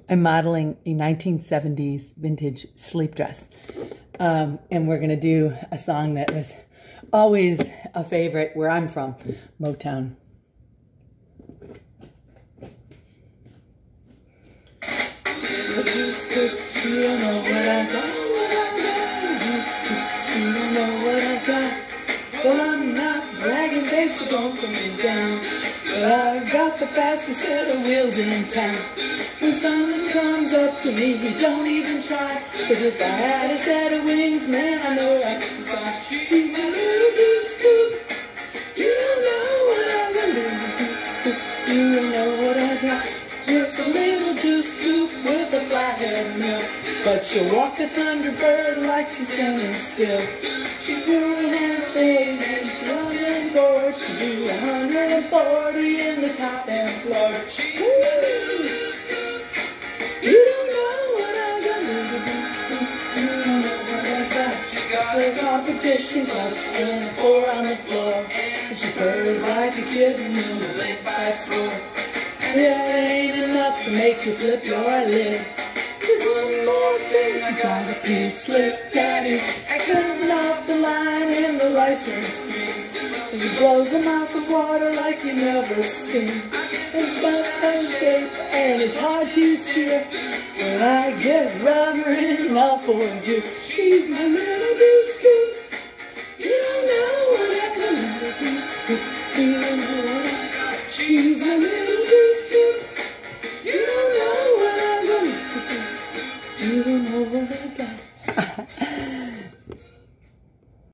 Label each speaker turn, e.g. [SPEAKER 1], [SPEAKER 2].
[SPEAKER 1] I'm modeling a 1970s vintage sleep dress. And we're going to do a song that was always a favorite where I'm from, Motown. Deuce Coup, you don't know what I got, Deuce Coup, you don't know what I got. Well, I'm not bragging, babe, so don't put me down. But I got the fastest set of wheels in town. When someone comes up to me, he don't even try. Cause if I had a set of wings, man, I know I could fly. She's a little Deuce Coup. You don't know what I got, little Deuce Coup. You don't know what I got. Just a little Deuce Coup with a flathead mill. But she'll walk the Thunderbird like she's standing still. She's really half-baked and she's running bored. She'll do 140 in the top and floor. You don't know what I got, little Deuce Coup. You don't know what I got. She's got a competition clutch and a 4 on the floor. And she purrs like a kitten in a big-bike score. Yeah, it ain't enough to make you flip your lid. There's one more thing, she got a pink slip daddy coming off the line and the light turns green. And she blows them out the water like you never seen. And butt and shape, and it's hard to steer. When I get rubber in, I'll forgive. She's my little Deuce Coup. You don't know what I got, little Deuce Coup. You don't know